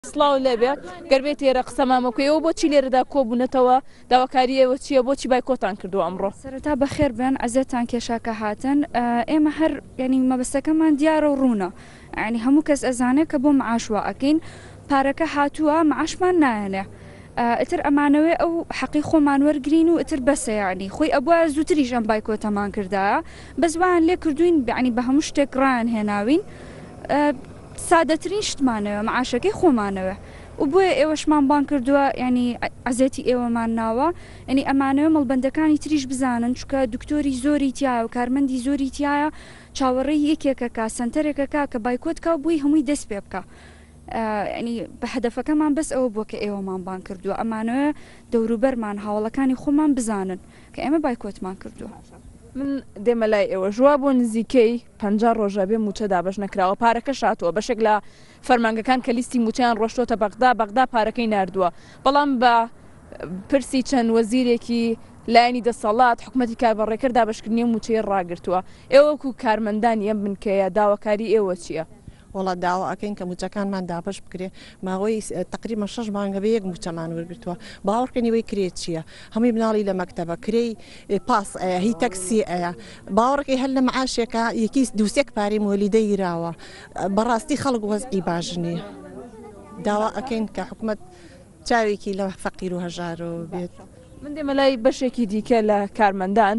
سڵاو لێبێ گەربێت ئێرە قسەمامەکەیەوە بۆچی لێرەدا کۆبوونەتەوە داواکاریەوە چییە بۆچی بایکۆتان کردو ئەمڕۆ؟ سەرەتا بەخێر بن ئەزێتان کێشاکە هاتن ئێمە هەر ینی مەبەستەکەمان دیارە و ڕوونە ینی هەموو کەس ئەزانێت کە بۆ معاشوە ئەکەین پارەکە هاتووە معاشمان نایەنێ ئتر ئەمانەوەی ئەو حەقی خۆمان وەرگین و ئتر بەسە یعنی خۆی ئەبووە زووتریش ئەم بایکۆتەمان کردایە بەزوان لێ کردوین ینی بە هەموو شتێک ڕان هێناوین سادەترین شتمانەوە معاشەکەی خۆمانەوە و بۆیە ئێوەشمان بان کردووە ینی ئەزێتی ئێوەمان ناوە ینی ئەمانەوە مەڵبەندەکانی تریش بزانن چکە دکتۆری زۆری تایە و کارمەندی زۆری تایە چاوەڕێی یەکێکەکە سنتەرێکەکە کە بایکۆتکە بووی هەمووی دەست پێ بکە ینی بە هەدەفەکەمان بەس ئەوە بووە کە ئێوەمان بان کردووە ئەمانەوە دەوروبەرمان هاوڵەکانی خۆمان بزانن کە ئێمە بایکۆتمان کردووە. من دێمە لای ئێوە ژوا بۆ نزیکەی 50 ڕۆژە بێ موچە دابش نەکراوە پارەکە شاتووە بەشێک لە فەرمانگەکان کە لیستی موچیان ڕۆشتۆتە بەغدا پارەکەی ناردووە بەڵام بە پرسی چەند وەزیرێکی لایەنی دەسەڵات حکوومەتی کاربڕێکرد دابشکردنی موچەی ڕاگرتووە ئێوەکو کارمەندانی ئەم بنکەیە داواکاری ئێوە چییە؟ وڵات داوا ئەەکەین کە موچەکانمان دابش بکرێ ماوەی تقریبا 6 مانگە بە یەک موچەمان وەرگرتووە باوەڕکەنیوەی کرێت چییە هەمووی مناڵی لە مەکتەبە کرێی پاس ئەیە هی تەکسی ئەیە باوەڕێکی هەر لە معاشێکە یەکی دووسێک پارەی مۆلیدە گیراوە بەڕاستی خەڵک وەزعی باش نییە داوا ئەەکەین کە حکوومەت چاوێکی لە فەقیر و هەژارەوە بێت. من دێمە لای بەشێکی دیکە لە کارمەندان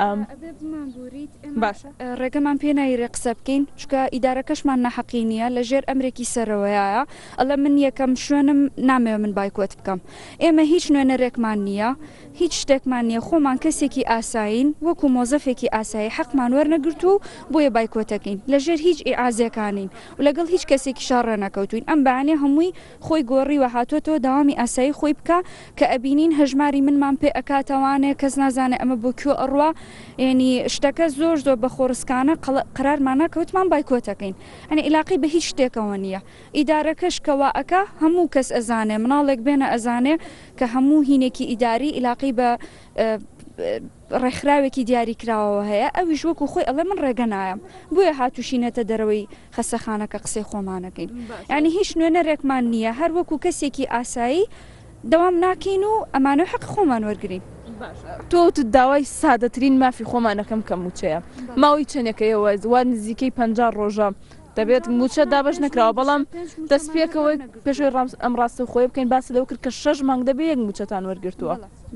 باشە ڕێگەمان پێ نایرێ قسە بکەین چکە ئیدارەکەشمان نەحەقی نییە لە ژێر ئەمرێکی سەرەوەیە ئەڵە من یەکەم شوێنم نامەوێ من بایکۆت بکەم ئێمە هیچ نوێنەرێکمان نییە هیچ شتێکمان نییە خۆمان کەسێکی ئاسایین وەکو مۆزەفێکی ئاسایی حەقمان وەرنەگرت و بۆیە بایکۆتەکەین لە ژێر هیچ ئیعازیەکانین و لەگەڵ هیچ کەسێکی شاڕە نەکەوتوین ئەم بەیانێ هەمووی خۆی گۆڕیوە هاتوۆتەوە داوامی ئاسایی خۆی بکە کە ئەبینین هەژماری منمان پێ ئەکاتەوانێ کەس نازانێ ئەمە بۆ کوێ ئەڕوا ینی شتەکە زۆر بە خۆرسکانە قرارمانە کەوتمان بایکۆتەکەین ئەنی علاقی بە هیچ شتێکەوە نییە ئیدارەکەش کەوا ئەکا هەموو کەس ئەزانێ مناڵێک بێنە ئەزانێ کە هەموو هینێکی ئیداری علاقی بە ڕێکخراوێکی دیاریکراوەوە هەیە ئەویش وەکو خۆی ئەڵێ من ڕێگە نایم بۆیە هاتوشینەتە دەرەوەی خەسەخانەکە قسەی خۆمانەکەین ینی هیچ نوێنەرێکمان نییە هەر وەکو کەسێکی ئاسایی دەوام ناکەین و ئەمانە حەق خۆمان وەرگین. تۆ داوای سادەترین مافی خۆمانەکەم کە موچەیە ماوەی چەندێکەوە وا نزیکەی 50 ڕۆژە دەبێت موچە دابش نەکراوە بەڵام دەست پێکەوەی پێشوی ئەم ڕاستە خۆی بکەین باسی لەو کرد کە 6 مانگ دەبێت یەک موچەتان وەرگرتووە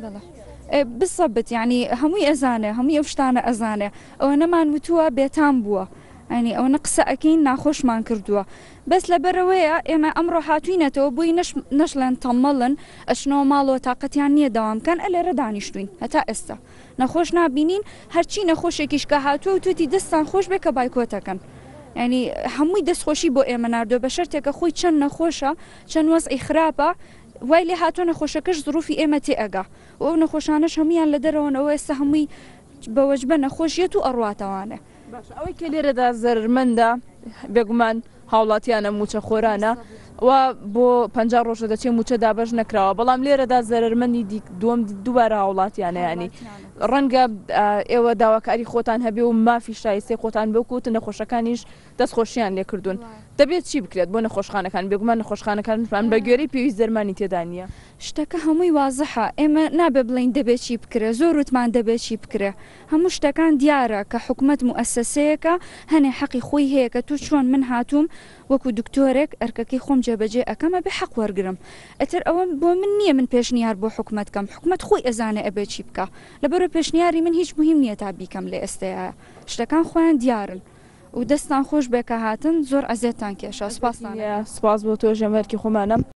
بسەبت ینی هەمووی ئەزانێ هەمووی ئەو شتانە ئەزانێ ئەوە نەمان وتووە بێتان بووە ئەنی ئەو نە قسە ئەەکەین ناخۆشمان کردووە بەس لەبەرەوەیە ئێمە ئەمڕۆ هاتوینەتەوە بووی نەشلێن تەمەڵن ئەشنەوە ماڵەوە تااقەتیان نییە داوامکەن ئەلێرە دانیشتوین هەتا ئێستا نەخۆش نبینین هەرچی نەخۆشێکیش کە هاتووە و توتی دەستان خۆش بێ کە بایکۆتەکەن ینی هەمووی دەستخۆشی بۆ ئێمە نردووە بە شەرتێکە خۆی چەند نەخۆشە چەند وەزعی خراپە وای لێ هاتووە نەخۆشەکەش زروفی ئێمە تێ ئەگا و ئەو نەخۆشانەش هەمویان لە دەرەوەنەوە ئێستا هەمووی بەوەجبە نەخۆشیەت و ئەڕواتەوانێ ئەوەی کە لێرەدا زەرمەندە بێگومان هاوڵاتیانە موچە خۆرانە و بۆ 50 ڕۆژە دەچێت موچە دابش نەکراوە بەڵام لێرەدا زەرمەندی دووەم دووبارە هاوڵاتیانە ینی ڕەنگە ئێوە داواکاری خۆتان هەبێ و مافی شایستی خۆتان بکوت نەخۆشەکانیش دەستخۆشییان لێ کردوون دەبێت چی بکرێت بۆ نەخۆشخانەکان بێگومان نەخۆشخانەکان بە گوێرەی پێویست دەرمانی تێدا نیە شتەکە هەمووی وازەحە ئێمە نابێ بڵین دەبێت چی بکرێ زۆر وتمان دەبێت چی بکرێ هەموو شتەکان دیارە کە حکوومەت موسسەیەکە هەنێ حەقی خۆی هەیە کە تو چۆن من هاتووم وەکو دکتۆرێک ئەرکەکەی خۆم جێبەجێ ئەەکەمە بێ حەق وەرگرم ئەتر ئەوە بۆ من نییە من پێشنیار بۆ حکوومەتکەم حکوومەت خۆی ئەزانێ ئەبێ چی بکە لەبەرە پێشنیاری من هیچ مهم نییە تا بیکەم لێ ئێستەیە شتەکان خۆیان دیارن و دەستان خۆش بێکە هاتن زۆر ئەزێتان کێشە سپاس بۆ تۆ ژەمەرکی خۆمانم